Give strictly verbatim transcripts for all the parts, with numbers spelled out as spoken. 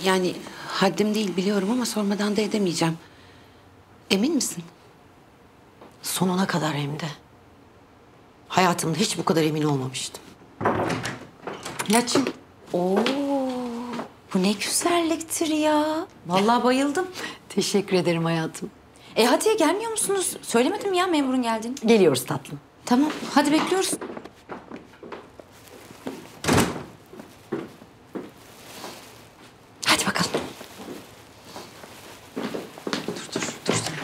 Yani haddim değil biliyorum ama sormadan da edemeyeceğim. Emin misin? Sonuna kadar hem de. Hayatımda hiç bu kadar emin olmamıştım. Laçin. Oo, bu ne güzelliktir ya. Vallahi bayıldım. Teşekkür ederim hayatım. E hadi gelmiyor musunuz? Söylemedim ya memurun geldiğini. Geliyoruz tatlım. Tamam, hadi bekliyoruz. Hadi bakalım. Dur, dur, dur sen.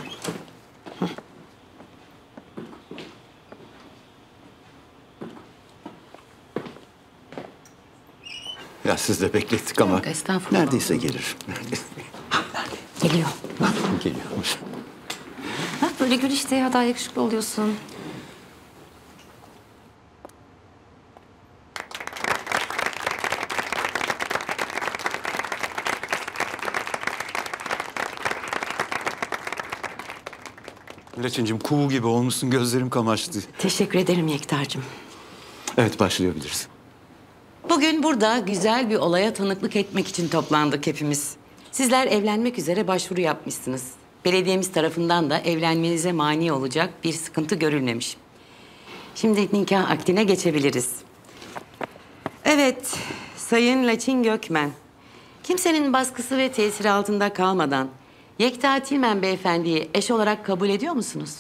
Ya siz de beklettik ama Yok, estağfurullah. neredeyse gelir. Geliyor. Geliyormuş. Bak böyle gül işte ya, daha yakışıklı oluyorsun. Laçincim kuğu gibi olmuşsun, gözlerim kamaştı. Teşekkür ederim Yekta'cığım. Evet, başlayabiliriz. Bugün burada güzel bir olaya tanıklık etmek için toplandık hepimiz. Sizler evlenmek üzere başvuru yapmışsınız. Belediyemiz tarafından da evlenmenize mani olacak bir sıkıntı görülmemiş. Şimdi nikah akdine geçebiliriz. Evet, Sayın Laçin Gökmen. Kimsenin baskısı ve tesiri altında kalmadan Yekta Tilmen beyefendiyi eş olarak kabul ediyor musunuz?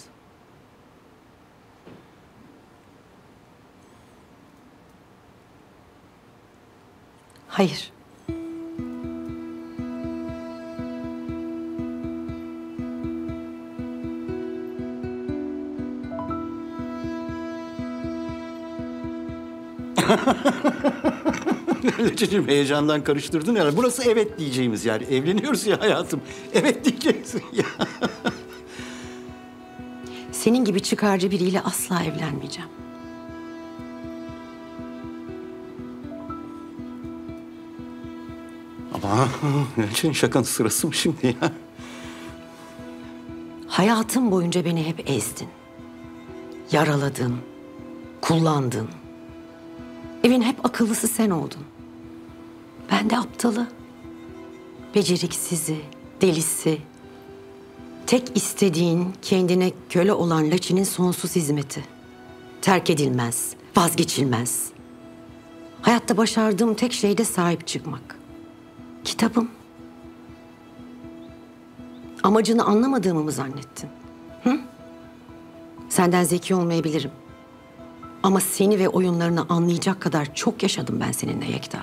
Hayır. Laçincim heyecandan karıştırdın ya. Burası evet diyeceğimiz yer. Evleniyoruz ya hayatım. Evet diyeceksin ya. Senin gibi çıkarcı biriyle asla evlenmeyeceğim. Ama Laçin şakanın sırası mı şimdi ya? Hayatım boyunca beni hep ezdin. Yaraladın, kullandın. Evin hep akıllısı sen oldun. Ben de aptalı, beceriksizi, delisi. Tek istediğin kendine köle olan Laçin'in sonsuz hizmeti. Terk edilmez, vazgeçilmez. Hayatta başardığım tek şey de sahip çıkmak. Kitabım. Amacını anlamadığımı mı zannettin? Hı? Senden zeki olmayabilirim. Ama seni ve oyunlarını anlayacak kadar çok yaşadım ben seninle Yekta.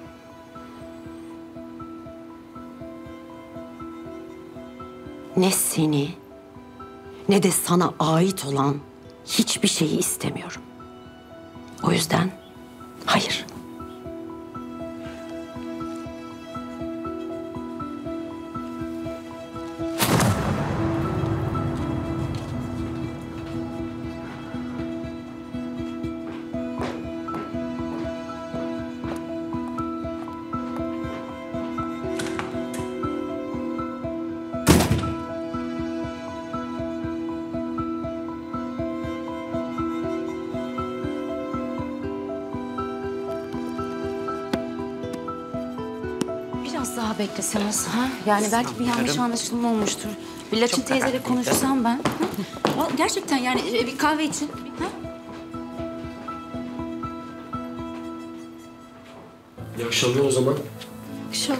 Ne seni ne de sana ait olan hiçbir şeyi istemiyorum. O yüzden hayır. Biraz daha bekleseniz ha? Yani belki bir yanlış anlaşılma olmuştur. Bir Laçin teyzeyle konuşsam ben. Ha? Aa, gerçekten yani e, bir kahve için. Ha? İyi akşamlar o zaman. Akşam.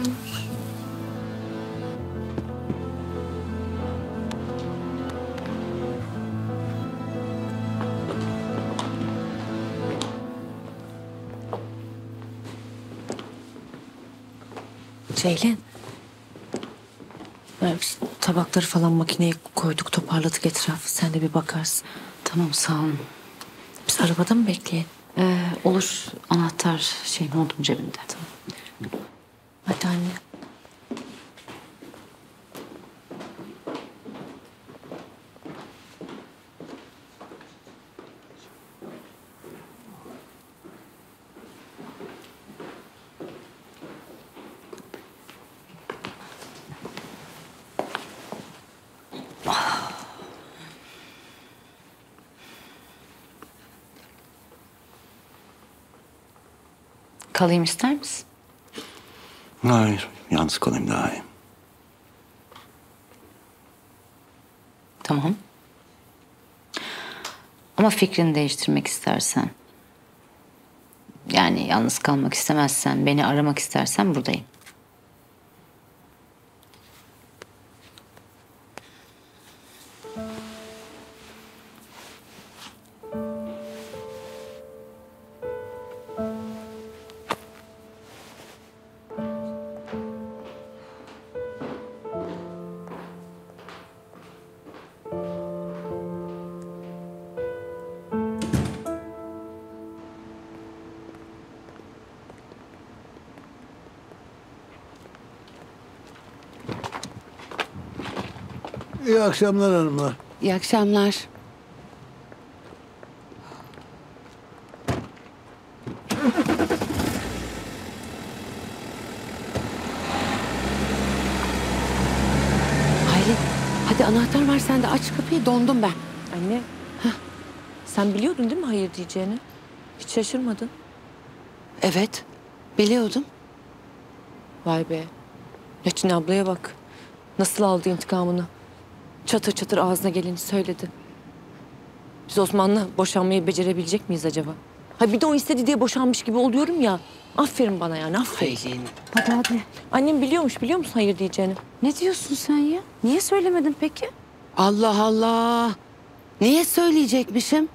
Ceylin. Ee, işte tabakları falan makineye koyduk, toparladık etrafı. Sen de bir bakarsın. Tamam, sağ olun. Biz arabada mı bekleyelim? Ee, olur, anahtar şey montum cebimde. Tamam. Hadi anne. Kalayım ister misin? Hayır, yalnız kalayım daha iyi. Tamam. Ama fikrini değiştirmek istersen, yani yalnız kalmak istemezsen, beni aramak istersen buradayım. İyi akşamlar hanımlar. İyi akşamlar. Hayri, hadi anahtar var sende. Aç kapıyı, dondum ben. Anne, sen biliyordun değil mi hayır diyeceğini? Hiç şaşırmadın. Evet, biliyordum. Vay be. Laçin ablaya bak. Nasıl aldı intikamını. Çatır çatır ağzına geleni söyledi. Biz Osman'la boşanmayı becerebilecek miyiz acaba? Ha bir de o istedi diye boşanmış gibi oluyorum ya. Aferin bana yani, aferin. Hayri. Hadi hadi. Annem biliyormuş, biliyor musun hayır diyeceğini? Ne diyorsun sen ya? Niye söylemedin peki? Allah Allah. Niye söyleyecekmişim?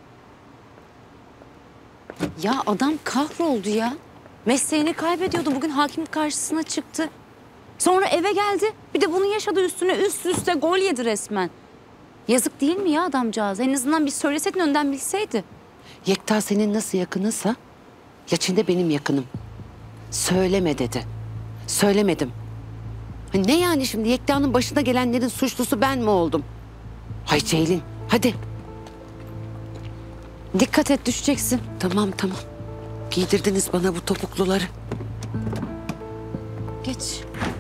Ya adam kahroldu ya. Mesleğini kaybediyordu. Bugün hakim karşısına çıktı. Sonra eve geldi. Bir de bunu yaşadı üstüne üst üste gol yedi resmen. Yazık değil mi ya adamcağız? En azından bir söyleseydin önden bilseydi. Yekta senin nasıl yakınınsa Laçin de benim yakınım. Söyleme dedi. Söylemedim. Ha, ne yani şimdi Yekta'nın başına gelenlerin suçlusu ben mi oldum? Hay Ceylin, hadi. Dikkat et, düşeceksin. Tamam tamam. Giydirdiniz bana bu topukluları. Geç.